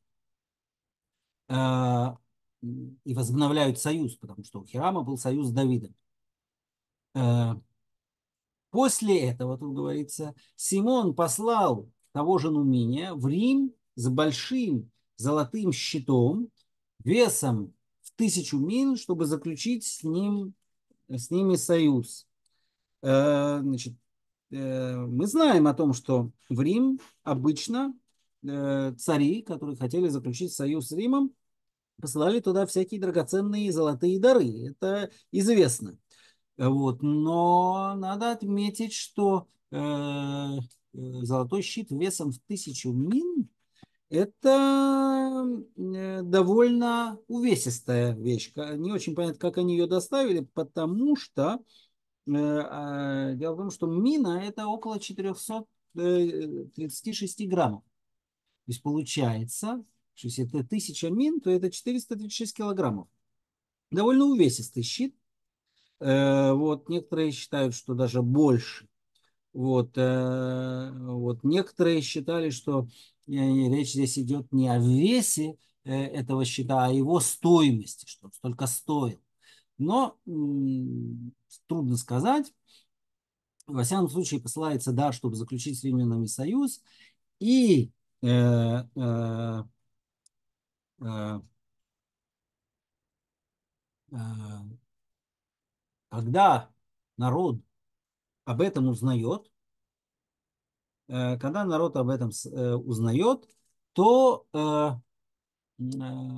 Э, и возобновляют союз, потому что у Хирама был союз с Давидом. Э, После этого, тут говорится, Симон послал того же Нуминия в Рим с большим золотым щитом весом в тысячу мин, чтобы заключить с ним, с ними союз. Э, Значит, э, мы знаем о том, что в Рим обычно э, цари, которые хотели заключить союз с Римом, посылали туда всякие драгоценные золотые дары. Это известно. Вот. Но надо отметить, что э, э, золотой щит весом в тысячу мин – это э, довольно увесистая вещь. Не очень понятно, как они ее доставили, потому что э, э, дело в том, что мина – это около четыреста тридцать шесть граммов. То есть получается, что если это тысяча мин, то это четыреста тридцать шесть килограммов. Довольно увесистый щит. Э, вот некоторые считают, что даже больше. Вот, э, вот некоторые считали, что э, речь здесь идет не о весе э, этого щита, а о его стоимости, что он столько стоил. Но м, трудно сказать. Во всяком случае, посылается, да, чтобы заключить с римлянами союз. И э, э, э, э, когда народ об этом узнает, э, когда народ об этом э, узнает, то э, э,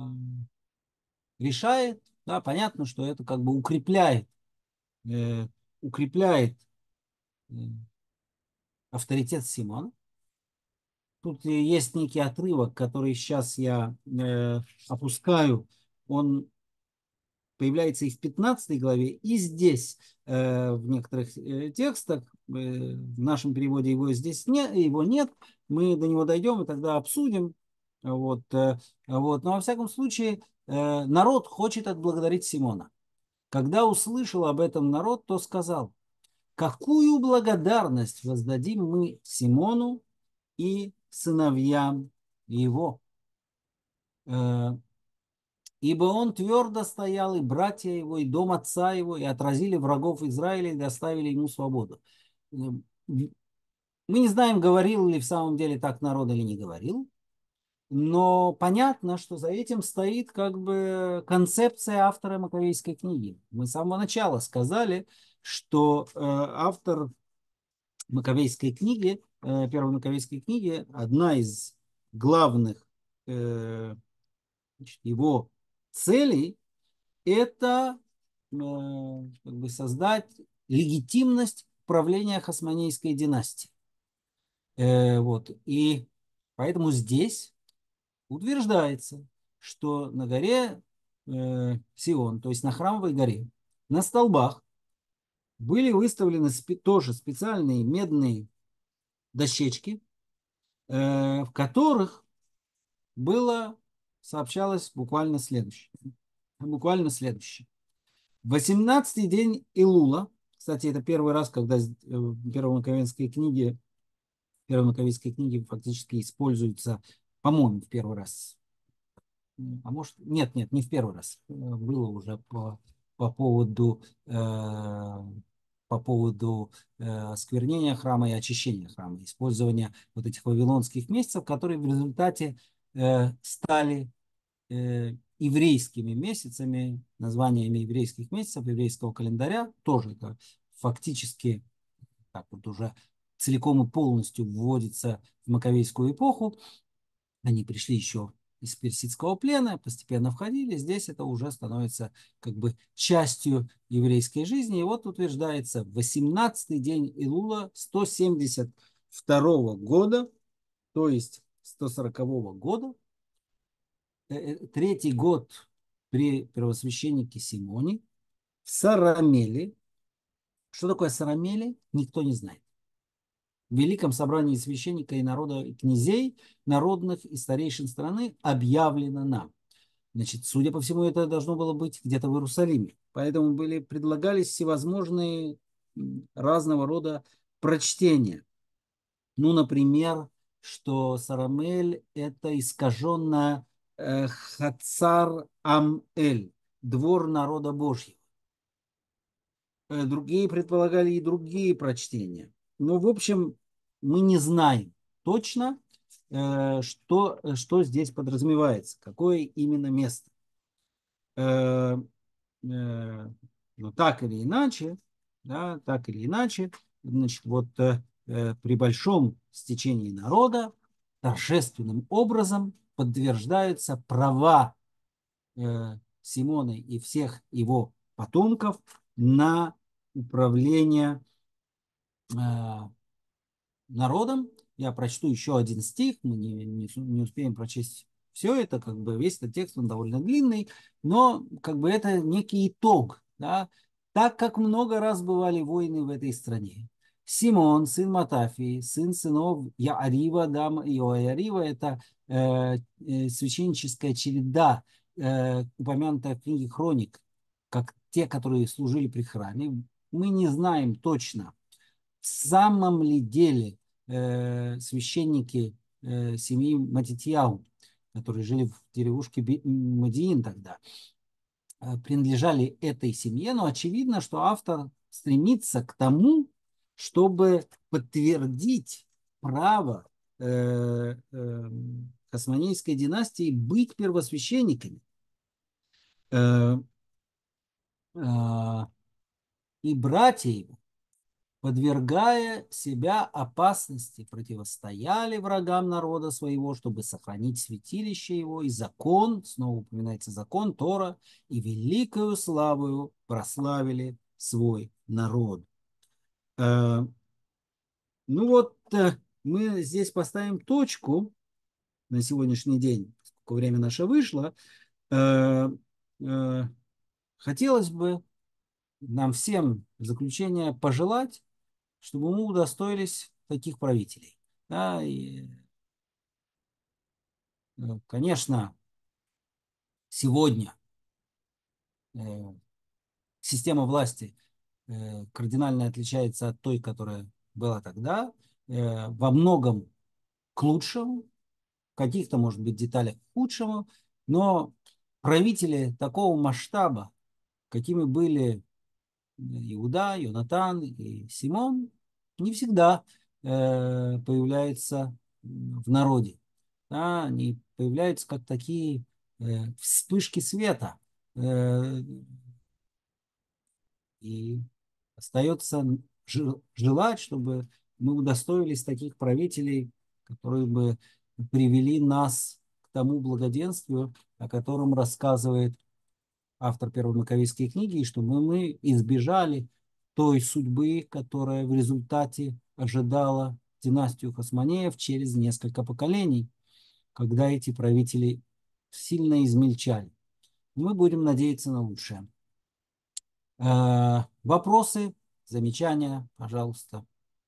решает, да, понятно, что это как бы укрепляет, э, укрепляет э, авторитет Симона. Тут есть некий отрывок, который сейчас я э, опускаю. Он появляется и в пятнадцатой главе, и здесь э, в некоторых э, текстах. Э, в нашем переводе его здесь нет, его нет. Мы до него дойдем и тогда обсудим. Вот, э, вот. Но во всяком случае э, народ хочет отблагодарить Симона. Когда услышал об этом народ, то сказал: какую благодарность воздадим мы Симону и сыновьям его? Э, Ибо он твердо стоял, и братья его, и дом отца его, и отразили врагов Израиля, и доставили ему свободу. Э, Мы не знаем, говорил ли в самом деле так народ или не говорил, но понятно, что за этим стоит как бы концепция автора Маковейской книги. Мы с самого начала сказали, что э, автор Маковейской книги, э, первой Маковейской книги, одна из главных э, значит, его целей – это э, как бы создать легитимность правления Хасмонейской династии. Э, вот. И поэтому здесь утверждается, что на горе э, Сион, то есть на Храмовой горе, на столбах были выставлены спе- тоже специальные медные дощечки, э, в которых было, сообщалось буквально следующее. Буквально следующее. восемнадцатый день Илула, кстати, это первый раз, когда э, в Первой Маковейской книге, в Первой Маковейской книге фактически используется, по-моему, в первый раз. А может, нет, нет, не в первый раз. Э, Было уже по, по поводу, э, по поводу э, осквернения храма и очищения храма, использования вот этих вавилонских месяцев, которые в результате э, стали э, еврейскими месяцами, названиями еврейских месяцев, еврейского календаря, тоже это фактически так вот уже целиком и полностью вводится в Маковейскую эпоху. Они пришли еще из персидского плена, постепенно входили. Здесь это уже становится как бы частью еврейской жизни. И вот утверждается, восемнадцатый день Илула сто семьдесят второго года, то есть сто сорокового года, э, э, третий год при первосвященнике Симоне, в Сарамеле. Что такое Сарамеле, никто не знает. В Великом собрании священника и народа, и князей, народных и старейшин страны объявлено нам. Значит, судя по всему, это должно было быть где-то в Иерусалиме. Поэтому были, предлагались всевозможные разного рода прочтения. Ну, например, что Сарамель – это искаженная э, Хацар Ам-Эль, двор народа Божьего. Э, другие предполагали и другие прочтения. Но, в общем, мы не знаем точно, э, что, что здесь подразумевается, какое именно место. Э, э, но так или иначе, да, так или иначе, значит, вот э, э, при большом стечении народа торжественным образом подтверждаются права э, Симона и всех его потомков на управление э, народом. Я прочту еще один стих, мы не, не, не успеем прочесть все это, как бы весь этот текст, он довольно длинный, но как бы это некий итог, да, так как много раз бывали войны в этой стране. Симон, сын Матафии, сын сынов Яарива, дам Иоарива, это э, э, священническая череда, э, упомянутая в книге Хроник, как те, которые служили при храме. Мы не знаем точно, в самом ли деле э, священники э, семьи Матитьяу, которые жили в деревушке Мадиин тогда, э, принадлежали этой семье, но очевидно, что автор стремится к тому, чтобы подтвердить право э, э, Хасмонейской династии быть первосвященниками. Э, э, и братья его, подвергая себя опасности, противостояли врагам народа своего, чтобы сохранить святилище его, и закон, снова упоминается закон, Тора, и великою славою прославили свой народ. Э, ну вот, э, мы здесь поставим точку на сегодняшний день, сколько время наше вышло. Э, э, хотелось бы нам всем в заключение пожелать, чтобы мы удостоились таких правителей. Да, и, э, конечно, сегодня э, система власти э, кардинально отличается от той, которая была тогда, э, во многом к лучшему, в каких-то, может быть, деталях к худшему, но правители такого масштаба, какими были Иуда, Йонатан и Симон, не всегда э, появляются в народе. Да, они появляются как такие э, вспышки света. Э, и остается жел- желать, чтобы мы удостоились таких правителей, которые бы привели нас к тому благоденствию, о котором рассказывает автор Первой Маковейской книги, и чтобы мы избежали той судьбы, которая в результате ожидала династию Хасмонеев через несколько поколений, когда эти правители сильно измельчали. Мы будем надеяться на лучшее. Э, вопросы, замечания, пожалуйста.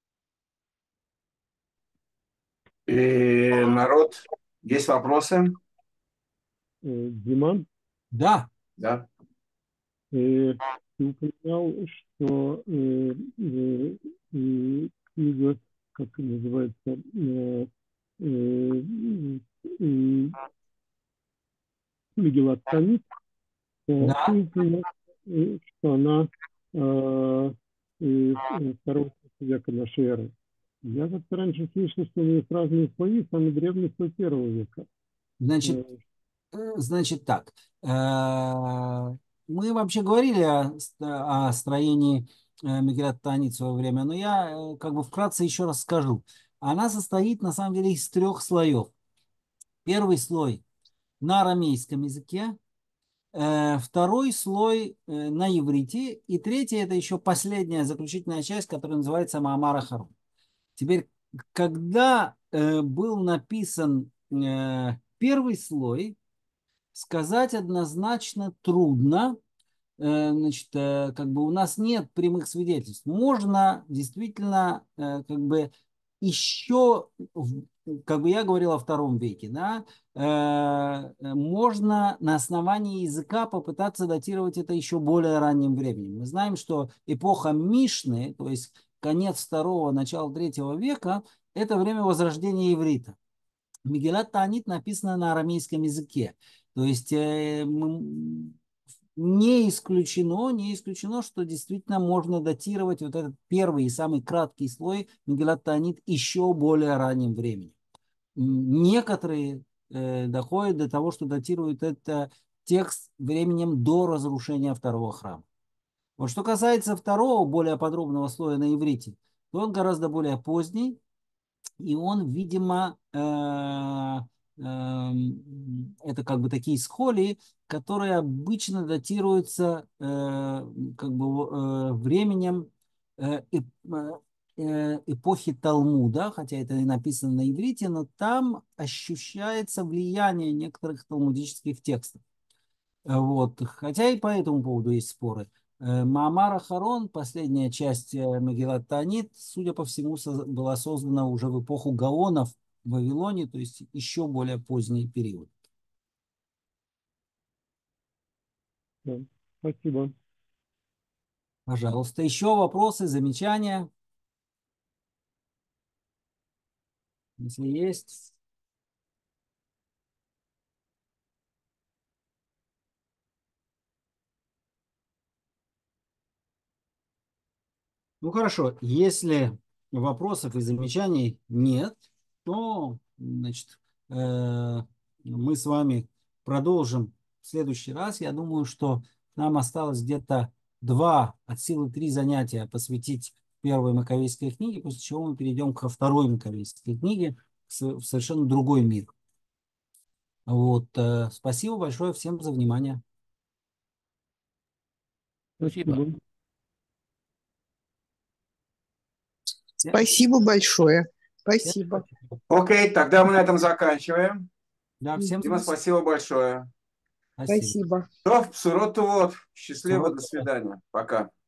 И народ, есть вопросы? Э, Дима, Да, Да. э, ты упоминал, что э, э, э, книга, как называется, э, э, э, Мегилат Танит, э, да. ты упоминал, э, что она э, э, э, второго века нашей эры. Я как-то раньше слышал, что у них разные слои, самый древний слой первого века. Значит, Э, э, значит так. Э, мы вообще говорили о, ст- о строении э, Мегилат Таанит в свое время, но я э, как бы вкратце еще раз скажу. Она состоит на самом деле из трех слоев. Первый слой на арамейском языке, э, второй слой э, на иврите, и третий это еще последняя заключительная часть, которая называется Маамар ха-Ахарон. Теперь, когда э, был написан э, первый слой, сказать однозначно трудно. Э, значит, э, как бы у нас нет прямых свидетельств. Можно действительно, э, как бы еще, в- как бы я говорил о втором веке, да, э, э, можно на основании языка попытаться датировать это еще более ранним временем. Мы знаем, что эпоха Мишны, то есть конец второго, начало третьего века, это время возрождения иврита. Мегилат Таанит написана на арамейском языке. То есть э, не исключено, не исключено, что действительно можно датировать вот этот первый и самый краткий слой Мегилат Таанит еще более ранним временем. Некоторые э, доходят до того, что датируют это текст временем до разрушения второго храма. Вот что касается второго, более подробного слоя на иврите, то он гораздо более поздний, и он, видимо, э, эм, это как бы такие схолии, которые обычно датируются э, как бы э, временем э, эп- э, эпохи Талмуда, хотя это и написано на иврите, но там ощущается влияние некоторых талмудических текстов. Вот. Хотя и по этому поводу есть споры. Э, Маамар ха-Ахарон, последняя часть э, Мегилат Таанит, судя по всему, со- была создана уже в эпоху Гаонов в Вавилоне, то есть еще более поздний период. да. Спасибо. Пожалуйста, еще вопросы, замечания, если есть. Ну хорошо, если вопросов и замечаний нет, то, значит, э, мы с вами продолжим в следующий раз. Я думаю, что нам осталось где-то два, от силы три занятия посвятить первой Маковейской книге, после чего мы перейдем ко второй Маковейской книге, в совершенно другой мир. Вот, э, спасибо большое всем за внимание. Спасибо. Всем Спасибо большое. всем Спасибо. спасибо. Окей, тогда мы на этом заканчиваем. Да, всем Дима, спасибо. спасибо большое. Спасибо. Спасибо. То, в вот. Счастливо, Сурок. до свидания. Пока.